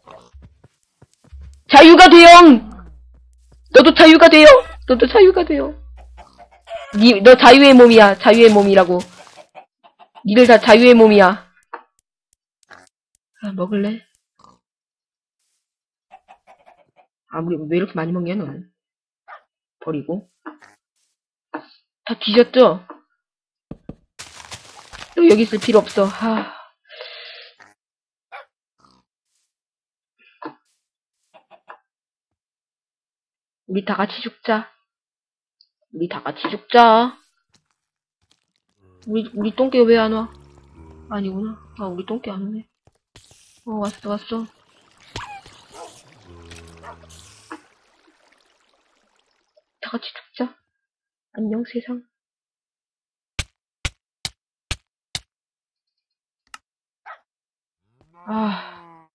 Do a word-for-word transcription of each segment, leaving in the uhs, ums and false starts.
자유가 돼요! 너도 자유가 돼요! 너도 자유가 돼요! 니, 너 자유의 몸이야. 자유의 몸이라고. 니들 다 자유의 몸이야. 아, 먹을래? 아, 우리 왜 이렇게 많이 먹냐, 너는? 버리고. 다 뒤졌죠? 너 여기 있을 필요 없어. 하. 우리 다 같이 죽자. 우리 다 같이 죽자. 우리, 우리 똥개 왜 안 와? 아니구나. 아, 우리 똥개 안 오네. 어, 왔어, 왔어. 다 같이 죽자. 안녕, 세상. 아.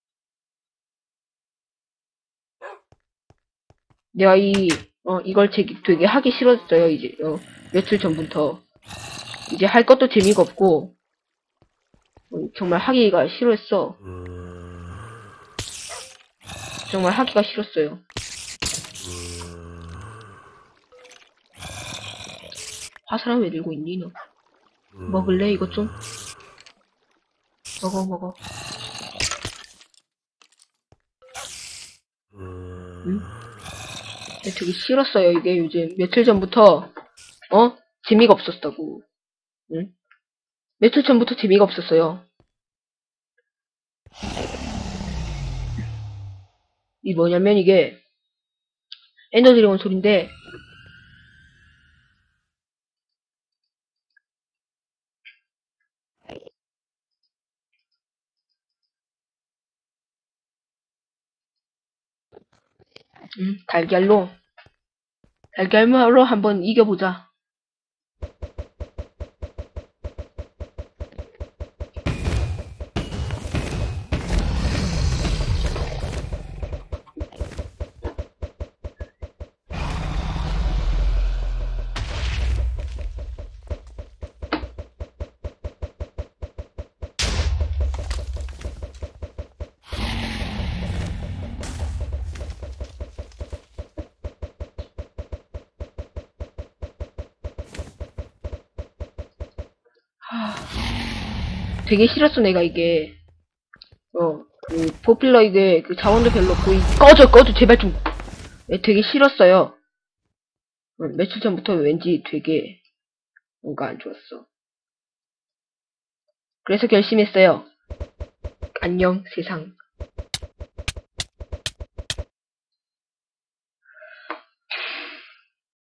내가 이, 어, 이걸 되게, 되게 하기 싫었어요, 이제, 어, 며칠 전부터. 이제 할 것도 재미가 없고, 어, 정말 하기가 싫었어. 정말 하기가 싫었어요. 화살은 왜 들고 있니, 너? 먹을래, 이것 좀? 먹어, 먹어. 응? 되게 싫었어요, 이게 요즘. 며칠 전부터, 어? 재미가 없었다고. 응? 며칠 전부터 재미가 없었어요. 이 뭐냐면 이게, 엔더 드래곤 소리인데, 음, 달걀로, 달걀로 한번 이겨보자. 하, 되게 싫었어, 내가 이게. 어, 그, 포필러 이게, 그 자원도 별로 없고, 이- 꺼져, 꺼져, 제발 좀. 예, 되게 싫었어요. 어, 며칠 전부터 왠지 되게, 뭔가 안 좋았어. 그래서 결심했어요. 안녕, 세상.